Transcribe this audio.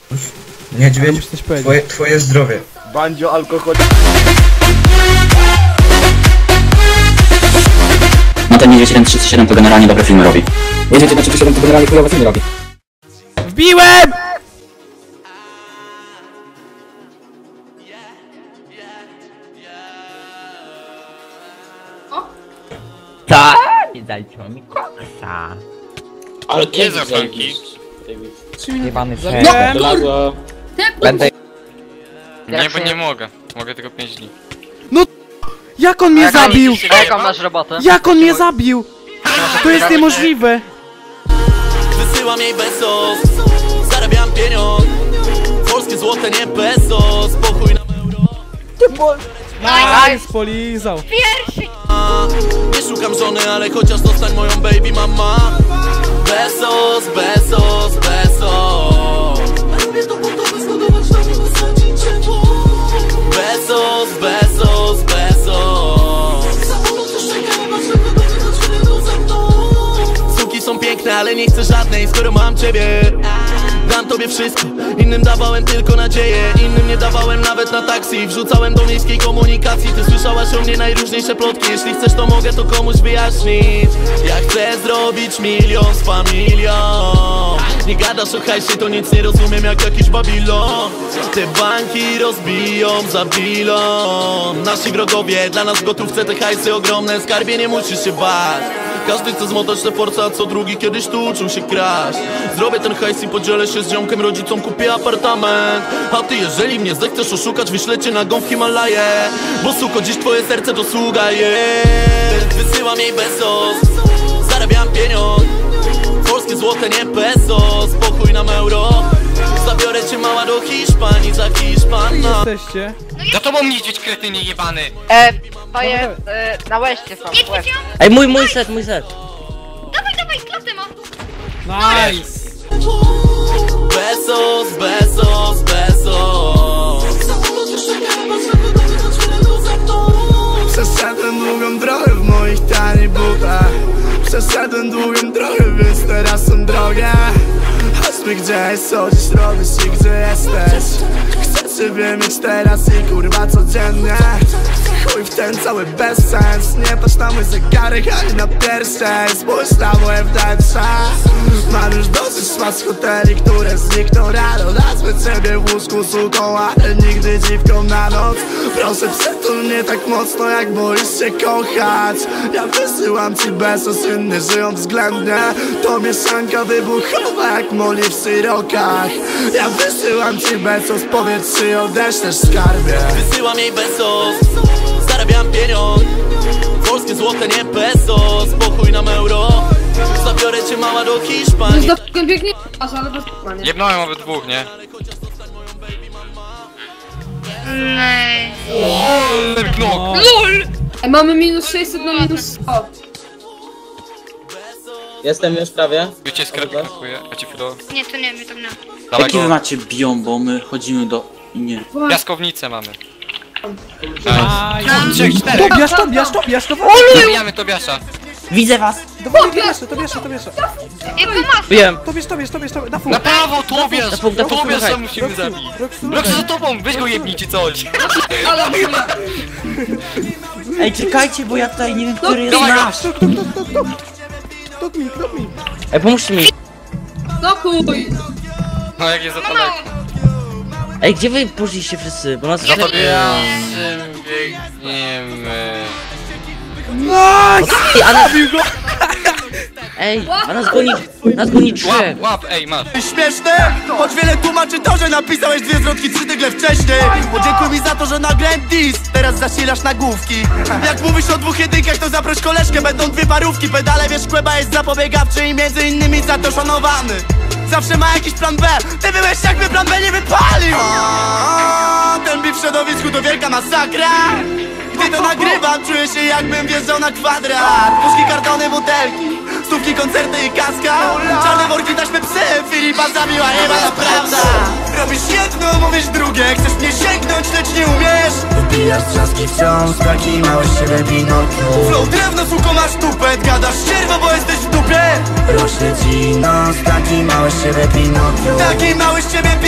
Niedźwiedź, twoje zdrowie. Bandzio, alkohol. No ten niedźwiedź 137 to generalnie dobre filmy robi. Niedźwiedź 137 to generalnie chujowe filmy robi. Wbiłem! Ta, nie dajcie mi koksa. Ale nie za franki. Jebany Zabiłem! Będę... Nie, bo nie mogę. Mogę tylko 5 dni. Jak on mnie zabił? Jaką masz robotę? Jak on mnie zabił? To jest niemożliwe! Wysyłam jej bezos, zarabiam pieniądz. Polskie złote, nie peso. Spokój na euro. Nice, polizał! Nie szukam żony, ale chociaż zostań moją baby mama. Bezos, bezos, bezos. Robię to po to, by zbudować dom i wysadzić drzewo. Bezos, bezos, bezos. Samolot już czeka, nie ma czego dowiedzieć, wyjedą ze mną. Suki są piękne, ale nie chcę żadnej, skoro mam ciebie. Dam tobie wszystko, innym dawałem tylko nadzieję. Innym nie dawałem nawet na taksi. Wrzucałem do miejskiej komunikacji. Ty słyszałaś o mnie najróżniejsze plotki. Jeśli chcesz, to mogę to komuś wyjaśnić. Ja chcę zrobić milion z familią. Nie gadasz o hajsie, to nic nie rozumiem jak jakiś Babilon. Te banki rozbiją za bilon. Nasi wrogowie, dla nas w gotówce te hajsy ogromne. Skarbie, nie musisz się bać. Każdy chce zmotać te force, a co drugi kiedyś tu uczył się kraść. Zrobię ten hajs i podzielę się z ziomkiem, rodzicom kupię apartament. A ty jeżeli mnie zechcesz oszukać, wyślę cię na gąb w Himalaje. Bo suko, dziś twoje serce to sługa, yeah. Wysyłam jej bezos, zarabiam pieniądz. Polskie złote, nie peso. Spokój nam euro. Zabiorę cię mała do Hiszpanii, za Hiszpana. Jesteście? Za tobą niedźwiedź kretynie jebany. To jest, na łeście są. Ej, mój set. Dawaj, klatę ma! Nice! Bezos, bezos, bezos. Przeszedłem długą drogę w moich tanich butach. Przeszedłem długą drogę, więc teraz są drogie. Chodźmy gdzieś, co dziś robisz i gdzie jesteś. Chcę ciebie mieć teraz i kurwa codziennie. Chuj w ten cały bezsens. Nie patrz na mój zegarek ani na pierścień. Spójrz na moje wnętrze. Mam już dosyć szmat z hoteli, które znikną rano. Nazwę ciebie w łóżku suką, ale nigdy dziwką na noc. Proszę przytul mnie tak mocno, jak boisz się kochać. Ja wysyłam ci bezos, inni żyją względnie. To mieszanka wybuchowa jak moli w syrokach. Ja wysyłam ci bezos, powiedz czy odeślesz skarbie. Wysyłam jej bezos, zarabiam pieniądz. Polskie złote, nie peso. Spokój nam euro. Zabiorę cię mała do Hiszpanii. Biegnie, ale bez p***ania. Jebnąłem obydwóch, nie? Nej. Ten knok. LOL! Mamy minus 600 na minus 100. Jestem już prawie. Wiecie, sklepikuję, a ci filo. Nie, to nie, to nie. Dawaj Jaki wy go. macie biom, bo my chodzimy do... Nie. Piaskownicę mamy. Nice! 3, 4. Tobiasz, Zabijamy Tobiasza. Widzę was. Tobiasza! Ej, pomocy! Wiem. Tobiasz, na full! Na prawo, Tobiasz! Na pół, Tobiasza musimy zabić. Roxy za tobą, weź go jebnij czy coś. Ej, czekajcie, bo ja tutaj nie wiem, który jest Dawaj go. nasz. Tok mi! Ej, pomóżcie mi. No chuj! No jak jest za daleko. Ej, gdzie wy poszliście wszyscy? Bo nas Za ślepy... Tobiaszem biegniemy. Ej, a nas... Ej, a nas goni trzech. Łap, ej, masz. Śmieszne, choć wiele tłumaczy to, że napisałeś 2 zwrotki 3 tygle wcześniej. Podziękuj mi za to, że nagrałem diss. Teraz zasilasz nagłówki. Jak mówisz o 2 jedynkach, to zaproś koleżkę. Będą 2 parówki, pedale wiesz, Kłeba jest zapobiegawczy i między innymi za to szanowany. Zawsze ma jakiś plan B. Ty byłeś, jakby plan B nie wypalił. Ten beat w środowisku to wielka masakra. Gdy to nagrywam, czuję się jakbym wjeżdżał na kwadrat. Puszki, kartony, butelki, stówki, koncerty i kaska. Czarne worki, taśmy psy, Filipa zabiła jebana prawda. Robisz jedno, mówisz drugie, chcesz mnie sięgnąć, lecz nie umiesz. Wypijasz trzaski wciąż, taki mały z siebie Pinokio. Flow drewno, suko, masz tupet, gadasz ścierwo, bo jesteś w dupie. Rośnie ci nos, taki mały z siebie Pinokio. Taki mały z ciebie Pinokio.